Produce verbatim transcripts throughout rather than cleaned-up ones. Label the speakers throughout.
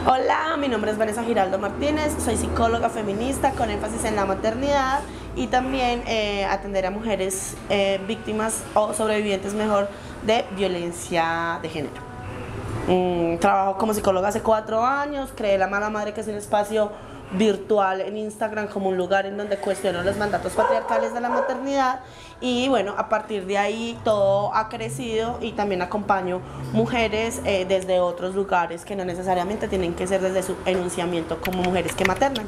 Speaker 1: Hola, mi nombre es Vanessa Giraldo Martínez, soy psicóloga feminista con énfasis en la maternidad y también eh, atender a mujeres eh, víctimas o sobrevivientes mejor de violencia de género. Mm, trabajo como psicóloga hace cuatro años, creé La Mala Madre, que es un espacio virtual en Instagram como un lugar en donde cuestiono los mandatos patriarcales de la maternidad y bueno, a partir de ahí todo ha crecido y también acompaño mujeres eh, desde otros lugares que no necesariamente tienen que ser desde su enunciamiento como mujeres que maternan.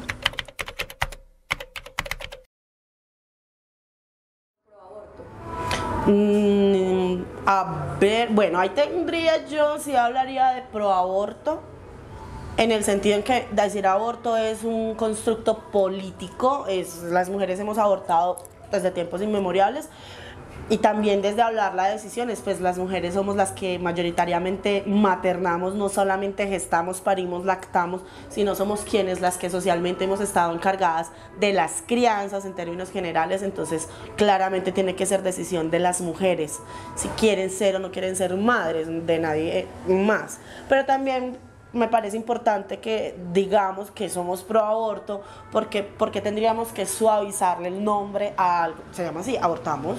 Speaker 1: Mm, a ver, bueno, ahí tendría yo, si hablaría de proaborto, en el sentido en que decir aborto es un constructo político, es, las mujeres hemos abortado desde tiempos inmemoriales y también desde hablar las decisiones, pues las mujeres somos las que mayoritariamente maternamos, no solamente gestamos, parimos, lactamos, sino somos quienes las que socialmente hemos estado encargadas de las crianzas en términos generales, entonces claramente tiene que ser decisión de las mujeres, si quieren ser o no quieren ser madres, de nadie más, pero también me parece importante que digamos que somos pro aborto porque, porque tendríamos que suavizarle el nombre a algo, se llama así, abortamos.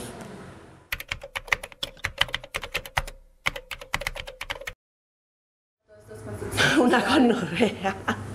Speaker 1: Una gonorrea.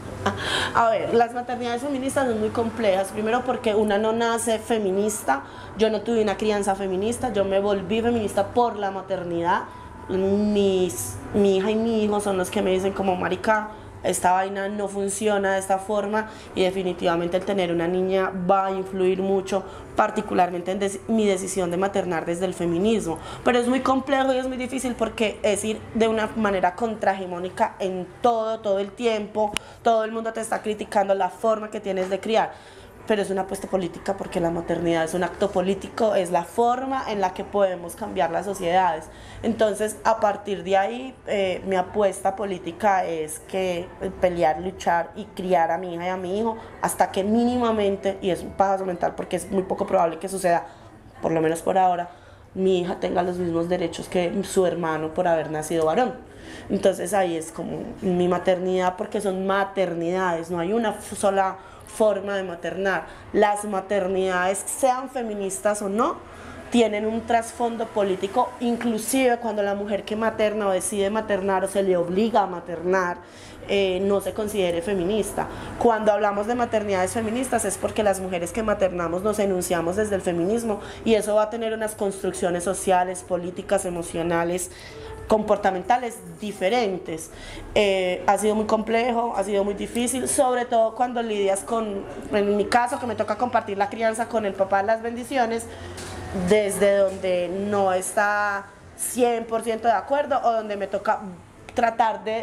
Speaker 1: A ver, las maternidades feministas son muy complejas, primero porque una no nace feminista, yo no tuve una crianza feminista, yo me volví feminista por la maternidad. Mis, mi hija y mi hijo son los que me dicen como marica, esta vaina no funciona de esta forma y definitivamente el tener una niña va a influir mucho, particularmente en des mi decisión de maternar desde el feminismo, pero es muy complejo y es muy difícil porque es ir de una manera contrahegemónica en todo, todo el tiempo, todo el mundo te está criticando la forma que tienes de criar. Pero es una apuesta política porque la maternidad es un acto político, es la forma en la que podemos cambiar las sociedades. Entonces, a partir de ahí, eh, mi apuesta política es que pelear, luchar y criar a mi hija y a mi hijo hasta que mínimamente, y es un paso mental porque es muy poco probable que suceda, por lo menos por ahora, mi hija tenga los mismos derechos que su hermano por haber nacido varón. Entonces ahí es como mi maternidad, porque son maternidades, no hay una sola forma de maternar. Las maternidades, sean feministas o no, tienen un trasfondo político, inclusive cuando la mujer que materna o decide maternar o se le obliga a maternar, eh, no se considere feminista. Cuando hablamos de maternidades feministas es porque las mujeres que maternamos nos enunciamos desde el feminismo y eso va a tener unas construcciones sociales, políticas, emocionales, comportamentales diferentes. Eh, ha sido muy complejo, ha sido muy difícil, sobre todo cuando lidias con, en mi caso, que me toca compartir la crianza con el papá de las bendiciones, desde donde no está cien por ciento de acuerdo o donde me toca tratar de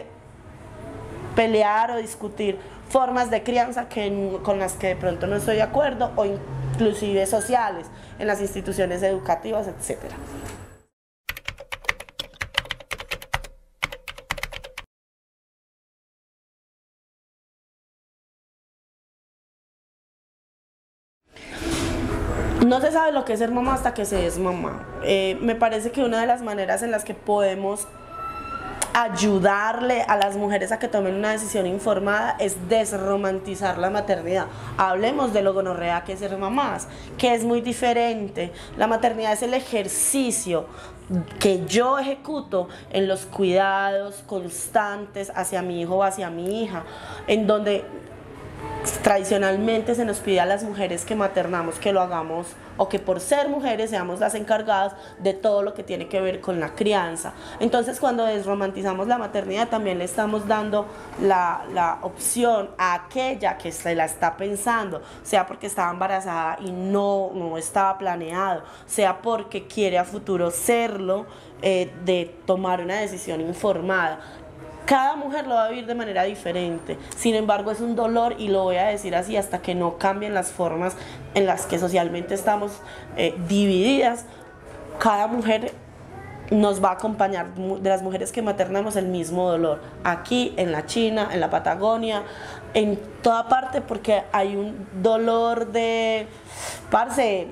Speaker 1: pelear o discutir formas de crianza que, con las que de pronto no estoy de acuerdo o inclusive sociales, en las instituciones educativas, etcétera. No se sabe lo que es ser mamá hasta que se es mamá. Eh, me parece que una de las maneras en las que podemos ayudarle a las mujeres a que tomen una decisión informada es desromantizar la maternidad. Hablemos de lo gonorrea que es ser mamás, que es muy diferente. La maternidad es el ejercicio que yo ejecuto en los cuidados constantes hacia mi hijo o hacia mi hija, en donde tradicionalmente se nos pide a las mujeres que maternamos que lo hagamos o que por ser mujeres seamos las encargadas de todo lo que tiene que ver con la crianza. Entonces cuando desromantizamos la maternidad también le estamos dando la, la opción a aquella que se la está pensando, sea porque estaba embarazada y no, no estaba planeado, sea porque quiere a futuro serlo, eh, de tomar una decisión informada. Cada mujer lo va a vivir de manera diferente, sin embargo es un dolor y lo voy a decir así hasta que no cambien las formas en las que socialmente estamos eh, divididas. Cada mujer nos va a acompañar, de las mujeres que maternamos, el mismo dolor, aquí, en la China, en la Patagonia, en toda parte, porque hay un dolor de, parce,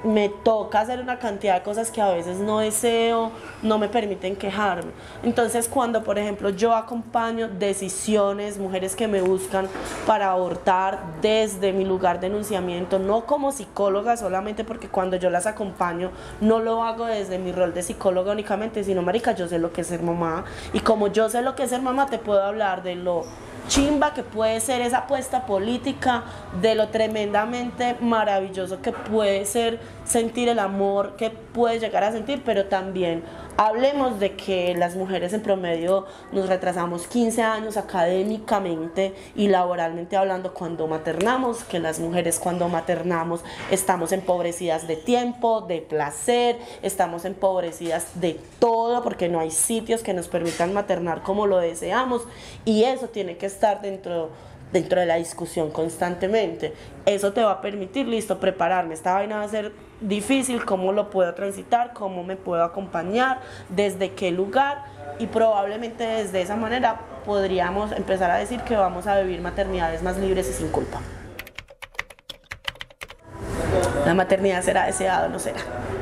Speaker 1: me toca hacer una cantidad de cosas que a veces no deseo, no me permiten quejarme. Entonces, cuando, por ejemplo, yo acompaño decisiones, mujeres que me buscan para abortar desde mi lugar de enunciamiento, no como psicóloga solamente, porque cuando yo las acompaño no lo hago desde mi rol de psicóloga únicamente, sino, marica, yo sé lo que es ser mamá, y como yo sé lo que es ser mamá, te puedo hablar de lo chimba que puede ser esa apuesta política, de lo tremendamente maravilloso que puede ser sentir el amor que puedes llegar a sentir, pero también hablemos de que las mujeres en promedio nos retrasamos quince años académicamente y laboralmente hablando cuando maternamos, que las mujeres cuando maternamos estamos empobrecidas de tiempo, de placer, estamos empobrecidas de todo porque no hay sitios que nos permitan maternar como lo deseamos, y eso tiene que estar dentro dentro de la discusión constantemente. Eso te va a permitir, listo, prepararme, esta vaina va a ser difícil, cómo lo puedo transitar, cómo me puedo acompañar, desde qué lugar, y probablemente desde esa manera podríamos empezar a decir que vamos a vivir maternidades más libres y sin culpa. La maternidad será deseada o no será.